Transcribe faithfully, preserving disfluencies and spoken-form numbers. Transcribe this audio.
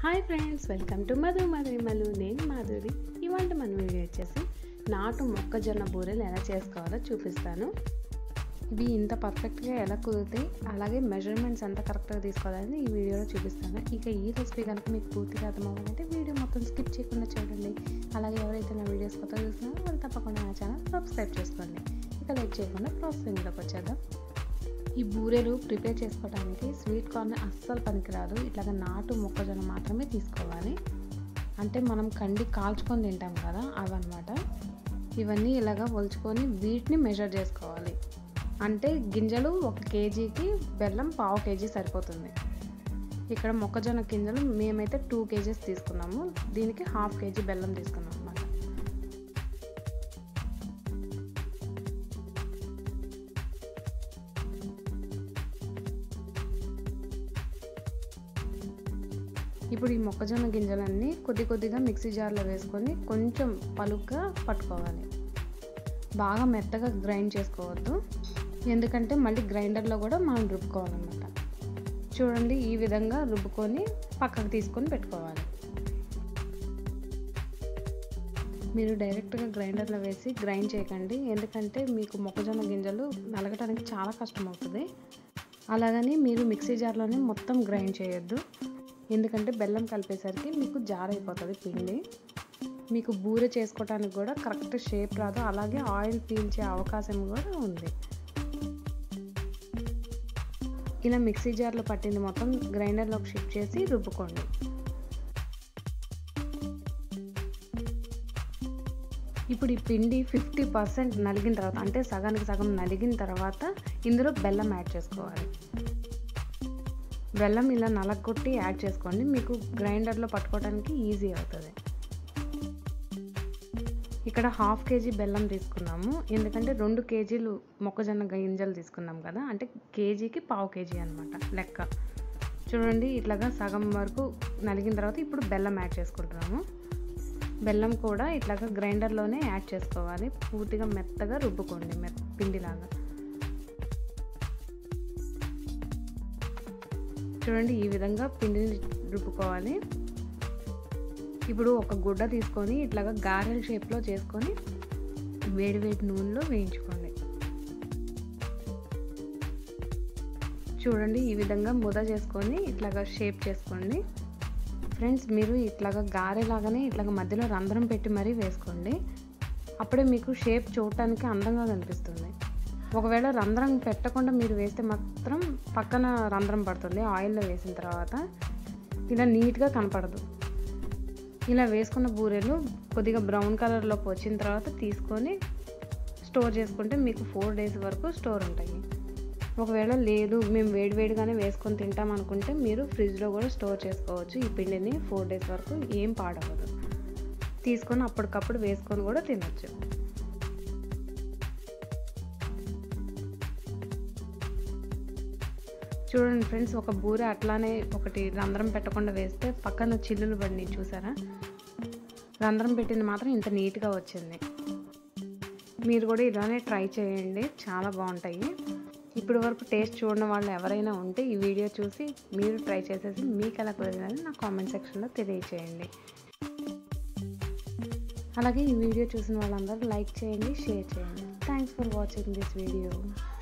Hi friends, welcome to Madhu Madhurimalu. నేను మాధురి. ఇవాళ మన వీడియో వచ్చేసి నాటు మొక్కజొన్న బూరెలు ఎలా చేసుకోవాలో చూపిస్తాను. ఇవి ఇంత పర్ఫెక్ట్గా ఎలా కుదిరితే అలాగే మెజర్మెంట్స్ ఎంత కరెక్ట్గా తీసుకోవాలని ఈ వీడియోలో చూపిస్తాను. ఇక ఈ రెసిపీ కనుక మీకు పూర్తిగా అర్థమవ్వాలంటే వీడియో మొత్తం స్కిప్ చేయకుండా చూడండి. అలాగే ఎవరైతే నా వీడియోస్ కొత్తగా చూస్తున్నారో వాళ్ళు తప్పకుండా నా ఛానల్ సబ్స్క్రైబ్ చేసుకోండి. ఇక లైక్ చేయకుండా ప్రాసెసింగ్లోకి వచ్చేద్దాం. ఈ బూరెలు ప్రిపేర్ చేసుకోవడానికి స్వీట్ కార్న్ అస్సలు పనికిరాదు. ఇట్లాగా నాటు మొక్కజొన్న మాత్రమే తీసుకోవాలి. అంటే మనం కండి కాల్చుకొని తింటాం కదా, అవన్నమాట. ఇవన్నీ ఇలాగా ఒలుచుకొని వీటిని మెజర్ చేసుకోవాలి. అంటే గింజలు ఒక కేజీకి బెల్లం పావు కేజీ సరిపోతుంది. ఇక్కడ మొక్కజొన్న గింజలు మేమైతే టూ కేజీస్ తీసుకున్నాము. దీనికి హాఫ్ కేజీ బెల్లం తీసుకున్నాం అన్నమాట. ఇప్పుడు ఈ మొక్కజొన్న గింజలన్నీ కొద్ది కొద్దిగా మిక్సీ జార్లో వేసుకొని కొంచెం పలుగ్గా పట్టుకోవాలి. బాగా మెత్తగా గ్రైండ్ చేసుకోవద్దు, ఎందుకంటే మళ్ళీ గ్రైండర్లో కూడా మనం రుబ్బుకోవాలన్నమాట. చూడండి, ఈ విధంగా రుబ్బుకొని పక్కకు తీసుకొని పెట్టుకోవాలి. మీరు డైరెక్ట్గా గ్రైండర్లో వేసి గ్రైండ్ చేయకండి, ఎందుకంటే మీకు మొక్కజొన్న గింజలు నలగటానికి చాలా కష్టం అవుతుంది. అలాగని మీరు మిక్సీ జార్లోనే మొత్తం గ్రైండ్ చేయొద్దు, ఎందుకంటే బెల్లం కలిపేసరికి మీకు జార్ అయిపోతుంది పిండి. మీకు బూరె చేసుకోవడానికి కూడా కరెక్ట్ షేప్ రాదు, అలాగే ఆయిల్ పీల్చే అవకాశం కూడా ఉంది. ఇలా మిక్సీ జార్లో పట్టింది మొత్తం గ్రైండర్లోకి షిఫ్ట్ చేసి రుబ్బుకోండి. ఇప్పుడు ఈ పిండి ఫిఫ్టీ పర్సెంట్ నలిగిన తర్వాత, అంటే సగానికి సగం నలిగిన తర్వాత ఇందులో బెల్లం యాడ్ చేసుకోవాలి. బెల్లం ఇలా నలగొట్టి యాడ్ చేసుకోండి, మీకు గ్రైండర్లో పట్టుకోవడానికి ఈజీ అవుతుంది. ఇక్కడ హాఫ్ కేజీ బెల్లం తీసుకున్నాము, ఎందుకంటే రెండు కేజీలు మొక్కజొన్న గింజలు తీసుకున్నాం కదా, అంటే కేజీకి పావు కేజీ అనమాట లెక్క. చూడండి, ఇట్లాగా సగం వరకు నలిగిన తర్వాత ఇప్పుడు బెల్లం యాడ్ చేసుకుంటున్నాము. బెల్లం కూడా ఇట్లాగా గ్రైండర్లోనే యాడ్ చేసుకోవాలి. పూర్తిగా మెత్తగా రుబ్బుకోండి, మెత్త పిండిలాగా. చూడండి, ఈ విధంగా పిండిని రుబ్బుకోవాలి. ఇప్పుడు ఒక గుడ్డ తీసుకొని ఇట్లాగా గారెల షేప్లో చేసుకొని వేడి వేడి నూనెలో వేయించుకోండి. చూడండి, ఈ విధంగా ముద చేసుకొని ఇట్లాగా షేప్ చేసుకోండి. ఫ్రెండ్స్, మీరు ఇట్లాగా గారెలాగానే ఇట్లాగా మధ్యలో రంధ్రం పెట్టి మరీ వేసుకోండి, అప్పుడే మీకు షేప్ చూడటానికి అందంగా కనిపిస్తుంది. ఒకవేళ రంధ్రం పెట్టకుండా మీరు వేస్తే మాత్రం పక్కన రంధ్రం పడుతుంది ఆయిల్లో వేసిన తర్వాత, ఇలా నీట్గా కనపడదు. ఇలా వేసుకున్న బూరెలు కొద్దిగా బ్రౌన్ కలర్లోకి వచ్చిన తర్వాత తీసుకొని స్టోర్ చేసుకుంటే మీకు ఫోర్ డేస్ వరకు స్టోర్ ఉంటాయి. ఒకవేళ లేదు మేము వేడివేడిగానే వేసుకొని తింటాం అనుకుంటే మీరు ఫ్రిడ్జ్లో కూడా స్టోర్ చేసుకోవచ్చు. ఈ పిండిని ఫోర్ డేస్ వరకు ఏం పాడవదు. తీసుకొని అప్పటికప్పుడు వేసుకొని కూడా తినచ్చు. చూడండి ఫ్రెండ్స్, ఒక బూరె అట్లానే ఒకటి రంధ్రం పెట్టకుండా వేస్తే పక్కన చిల్లులు పడినాయి చూసారా. రంధ్రం పెట్టింది మాత్రం ఇంత నీట్గా వచ్చింది. మీరు కూడా ఇలానే ట్రై చేయండి, చాలా బాగుంటాయి. ఇప్పటి వరకు టేస్ట్ చూడని వాళ్ళు ఎవరైనా ఉంటే ఈ వీడియో చూసి మీరు ట్రై చేసేసి మీకు ఎలా కుదిరిందని నా కామెంట్ సెక్షన్లో తెలియచేయండి. అలాగే ఈ వీడియో చూసిన వాళ్ళందరూ లైక్ చేయండి, షేర్ చేయండి. Thanks for watching this video.